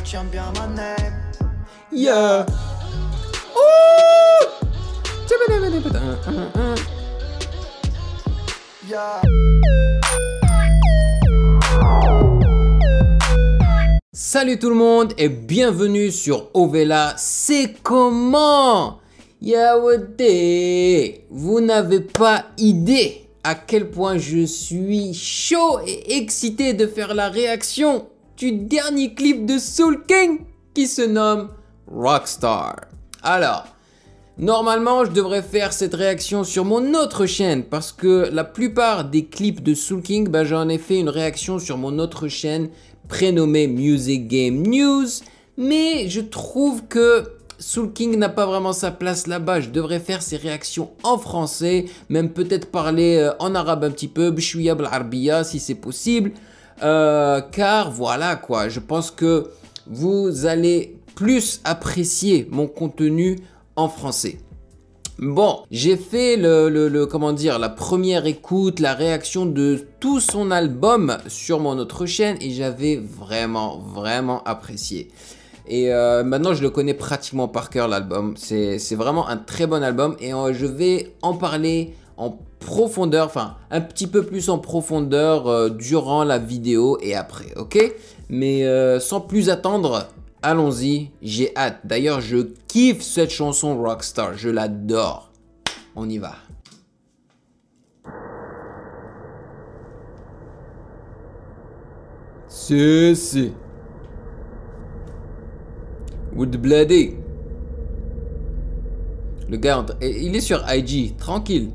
retiens bien ma name. Yeah. Yeah. Salut tout le monde et bienvenue sur Ovela. C'est comment? Yawade, vous n'avez pas idée à quel point je suis chaud et excité de faire la réaction du dernier clip de Soul King qui se nomme Rockstar. Alors, normalement je devrais faire cette réaction sur mon autre chaîne parce que la plupart des clips de Soul King, j'en ai fait une réaction sur mon autre chaîne prénommée Music Game News, mais je trouve que Soul King n'a pas vraiment sa place là-bas. Je devrais faire ces réactions en français, même peut-être parler en arabe un petit peu, bchouya b'l-arabia si c'est possible, car voilà quoi, je pense que vous allez plus apprécier mon contenu en français. Bon, j'ai fait comment dire, la première écoute, la réaction de tout son album sur mon autre chaîne et j'avais vraiment apprécié. Et maintenant je le connais pratiquement par cœur l'album, c'est vraiment un très bon album et je vais en parler en profondeur, enfin un petit peu plus en profondeur durant la vidéo et après, ok? Mais sans plus attendre, allons-y, j'ai hâte. D'ailleurs, je kiffe cette chanson Rockstar, je l'adore. On y va. Si. Wood Bloody. Le gars, il est sur IG, tranquille.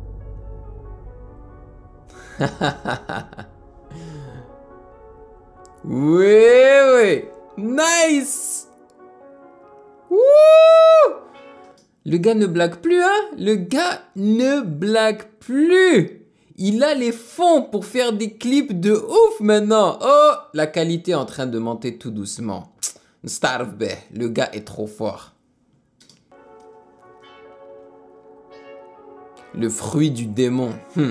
Oui. Nice. Wouh. Le gars ne blague plus, hein? Le gars ne blague plus. Il a les fonds pour faire des clips de ouf maintenant. Oh, la qualité est en train de monter tout doucement. Starve, le gars est trop fort. Le fruit du démon.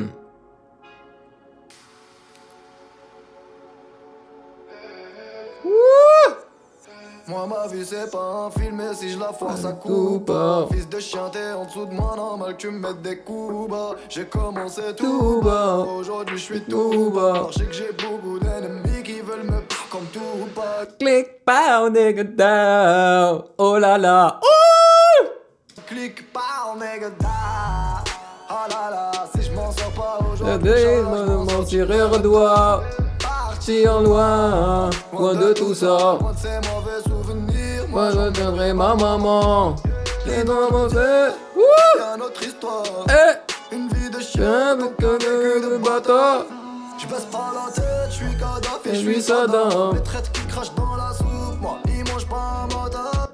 Moi ma vie c'est pas un film et si je la force à coupe pas. Fils de chien t'es en dessous de moi, normal que tu me mettes des coups bas. J'ai commencé tout bas, aujourd'hui je suis tout bas. Je sais que j'ai beaucoup d'ennemis qui veulent me prendre comme tout bas. Click pow nigga down. Oh là là. Oh! Click pow nigga down. Oh là là, si je m'en sors pas aujourd'hui, je m'en tirer doigt. Partir loin de tout ça. Moi de ces mauvais souvenirs, moi je deviendrai ma maman. Et dans mon cœur, y'a notre histoire. Une vie de chien, chien, donc de bâtard. Je passe pas la tête, je suis Kadhafi, je suis Saddam. Les traites qui crachent dans la soupe, moi ils mangent pas un motard.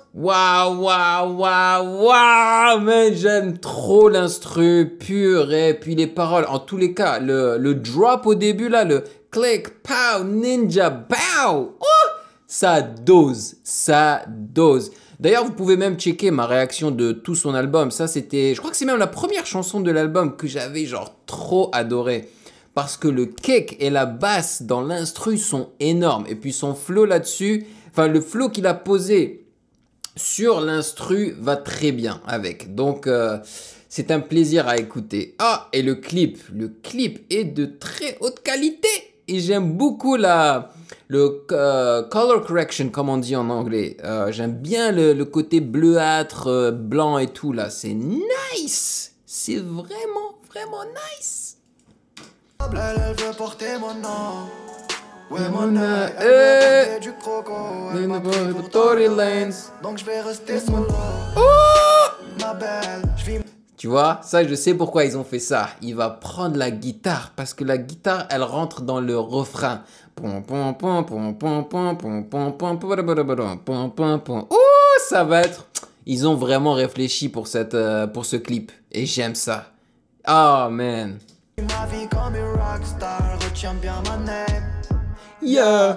Waouh, mais j'aime trop l'instru, purée, puis les paroles, en tous les cas, le drop au début là, le click, pow, ninja, bow, ça dose. D'ailleurs, vous pouvez même checker ma réaction de tout son album, ça c'était, je crois que c'est même la première chanson de l'album que j'avais genre trop adoré. Parce que le kick et la basse dans l'instru sont énormes, et puis son flow là-dessus, enfin le flow qu'il a posé sur l'instru va très bien avec. Donc c'est un plaisir à écouter. Ah, et le clip est de très haute qualité. Et j'aime beaucoup le color correction, comme on dit en anglais. J'aime bien le côté bleuâtre, blanc et tout là. C'est nice. C'est vraiment nice. Elle veut porter mon nom. Ouais, mon nom, elle veut porter du croco. Donc je vais rester solo. Ma belle, je vis. Tu vois, ça je sais pourquoi ils ont fait ça. Il va prendre la guitare parce que la guitare elle rentre dans le refrain. Ça va être. Ils ont vraiment réfléchi pour ce clip et j'aime ça. Oh man. Ma vie comme une rockstar, retiens bien ma name. Yeah.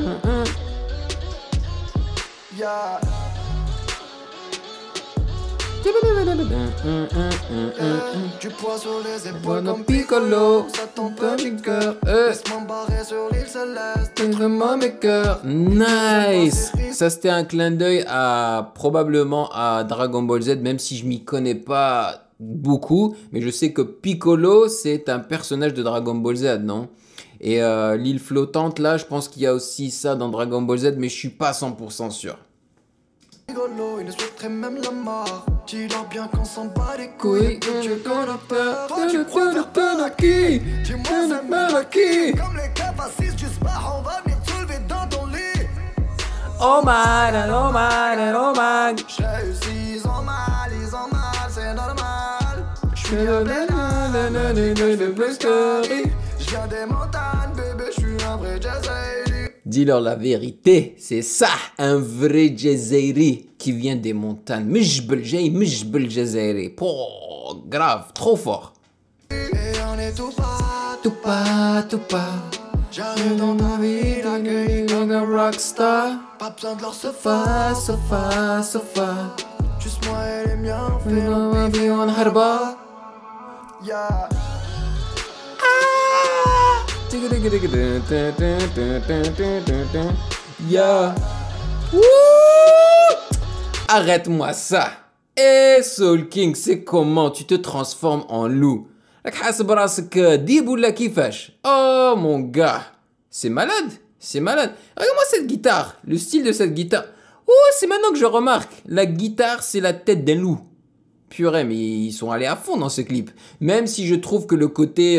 Yeah. Du poids sur les épaules Comme comme Piccolo, Piccolo. Ça tombe comme petit Piccolo. cœur. Laisse-moi me barrer sur l'île céleste. T'es vraiment mes cœurs. Nice. Ça c'était un clin d'œil à probablement à Dragon Ball Z, même si je m'y connais pas beaucoup, mais je sais que Piccolo c'est un personnage de Dragon Ball Z, non? Et l'île flottante là, je pense qu'il y a aussi ça dans Dragon Ball Z, mais je suis pas 100% sûr. Rigolo, il ne souhaiterait même la mort. Dis-leur bien qu'on s'en bat les Oui, couilles. Que tu connais peur. Toi tu crois faire peur à qui? Dis-moi c'est mal à qui? Comme les capacités du spa, on va venir te soulever dans ton lit. Oh man, oh man, oh man. J'ai réussi, ils ont mal, c'est normal. J'suis un Je viens des montagnes, bébé, j'suis un vrai jazzy. Dis-leur la vérité, c'est ça, un vrai Jazairi qui vient des montagnes. Mjbel Jazairi. Oh, grave, trop fort. Et on est tout pas. Tout pas. J'arrive dans ta ville, accueilli Comme un rockstar. pas besoin de leur sofa. Sofa. Juste moi et les miens, on fait We gonna be on harba. yeah. Yeah. Wouh! Arrête-moi ça. Eh Soul King, c'est comment tu te transformes en loup? راك حاسب راسك ديب ولا كيفاش؟ Oh mon gars, c'est malade, c'est malade. Regarde-moi cette guitare, le style de cette guitare. Oh, c'est maintenant que je remarque. La guitare, c'est la tête d'un loup. Purée, mais ils sont allés à fond dans ce clip. Même si je trouve que le côté,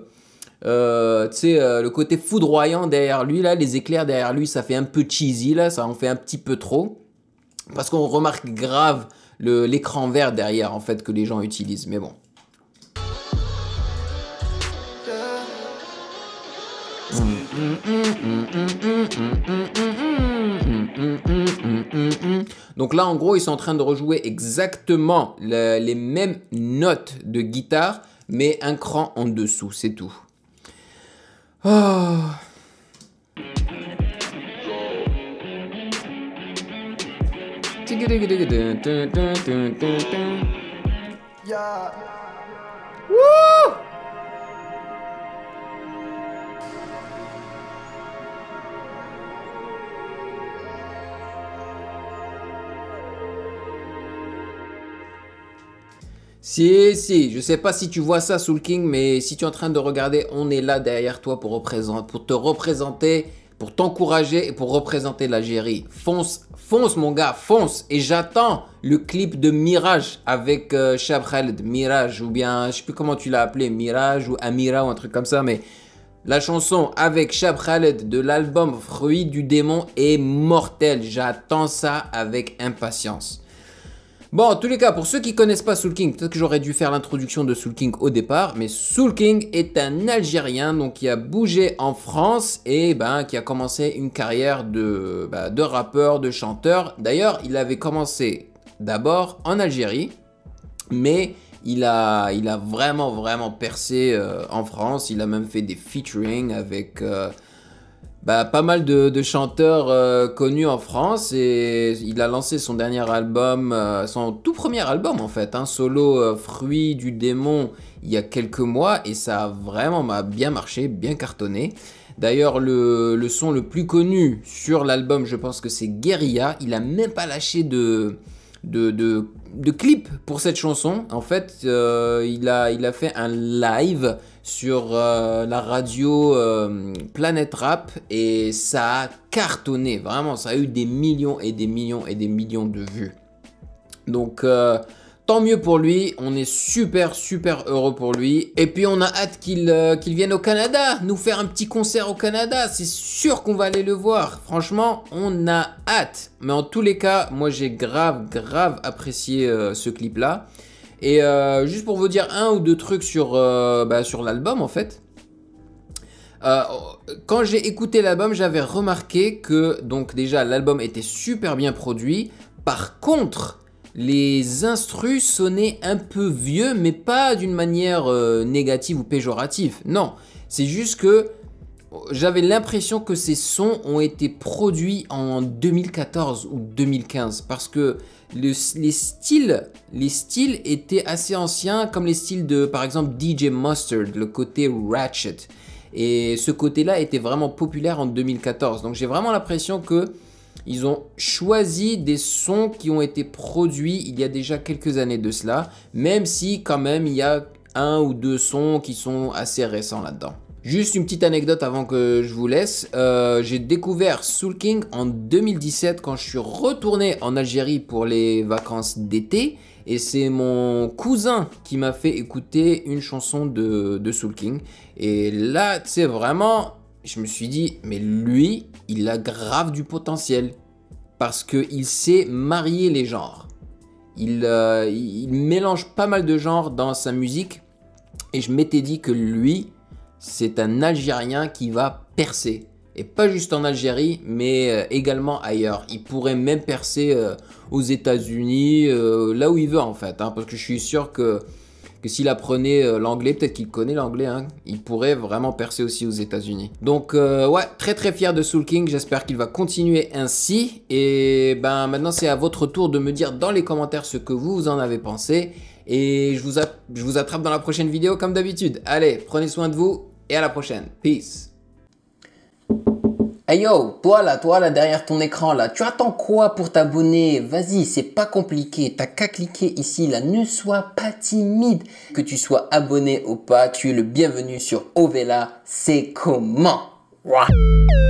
le côté foudroyant derrière lui, là, les éclairs derrière lui, ça fait un peu cheesy, là, ça en fait un petit peu trop. Parce qu'on remarque grave l'écran vert derrière, en fait, que les gens utilisent. Mais bon. Donc là, en gros, ils sont en train de rejouer exactement les mêmes notes de guitare, mais un cran en dessous, c'est tout. Oh. Yeah. Wouh! Si, je sais pas si tu vois ça, Soul King, mais si tu es en train de regarder, on est là derrière toi pour te représenter, pour t'encourager et pour représenter l'Algérie. Fonce, mon gars, fonce. Et j'attends le clip de Mirage avec Cheb Khaled, Mirage, ou bien, je sais plus comment tu l'as appelé, Mirage ou Amira ou un truc comme ça, mais la chanson avec Cheb Khaled de l'album Fruit du démon est mortelle. J'attends ça avec impatience. Bon, en tous les cas, pour ceux qui connaissent pas Soul King, peut-être que j'aurais dû faire l'introduction de Soul King au départ, mais Soul King est un Algérien donc qui a bougé en France et qui a commencé une carrière de rappeur, de chanteur. D'ailleurs, il avait commencé d'abord en Algérie, mais il a vraiment percé en France. Il a même fait des featuring avec pas mal de chanteurs connus en France et il a lancé son dernier album, son tout premier album en fait, solo Fruit du démon il y a quelques mois et ça a vraiment bien marché, bien cartonné. D'ailleurs le son le plus connu sur l'album je pense que c'est Guérilla, il a même pas lâché de clip pour cette chanson. En fait il a fait un live sur la radio Planète Rap et ça a cartonné, vraiment ça a eu des millions et des millions et des millions de vues. Donc tant mieux pour lui, on est super heureux pour lui. Et puis on a hâte qu'il vienne au Canada, nous faire un petit concert au Canada, c'est sûr qu'on va aller le voir. Franchement, on a hâte. Mais en tous les cas, moi j'ai grave apprécié ce clip là. Et juste pour vous dire un ou deux trucs sur l'album en fait. Quand j'ai écouté l'album, j'avais remarqué que donc déjà l'album était super bien produit. Par contre, les instrus sonnaient un peu vieux, mais pas d'une manière négative ou péjorative. Non, c'est juste que j'avais l'impression que ces sons ont été produits en 2014 ou 2015 parce que les styles étaient assez anciens, comme les styles de par exemple DJ Mustard, le côté ratchet. Et ce côté-là était vraiment populaire en 2014. Donc j'ai vraiment l'impression que ils ont choisi des sons qui ont été produits il y a déjà quelques années de cela, même si quand même il y a 1 ou 2 sons qui sont assez récents là-dedans. Juste une petite anecdote avant que je vous laisse. J'ai découvert Soul King en 2017 quand je suis retourné en Algérie pour les vacances d'été. Et c'est mon cousin qui m'a fait écouter une chanson de Soul King. Et là, tu sais, vraiment, je me suis dit, mais lui, il a grave du potentiel. Parce qu'il sait marier les genres. Il mélange pas mal de genres dans sa musique. Et je m'étais dit que lui, c'est un Algérien qui va percer. Et pas juste en Algérie, mais également ailleurs. Il pourrait même percer aux États-Unis, là où il veut en fait. Hein, parce que je suis sûr que s'il apprenait l'anglais, peut-être qu'il connaît l'anglais, hein, il pourrait vraiment percer aussi aux États-Unis. Donc ouais, très très fier de Soul King. J'espère qu'il va continuer ainsi. Et ben maintenant, c'est à votre tour de me dire dans les commentaires ce que vous en avez pensé. Et je vous attrape dans la prochaine vidéo comme d'habitude. Allez, prenez soin de vous et à la prochaine. Peace. Hey yo, toi là derrière ton écran là, tu attends quoi pour t'abonner? Vas-y, c'est pas compliqué, t'as qu'à cliquer ici là, ne sois pas timide. Que tu sois abonné ou pas, tu es le bienvenu sur Ovela, c'est comment? Ouah.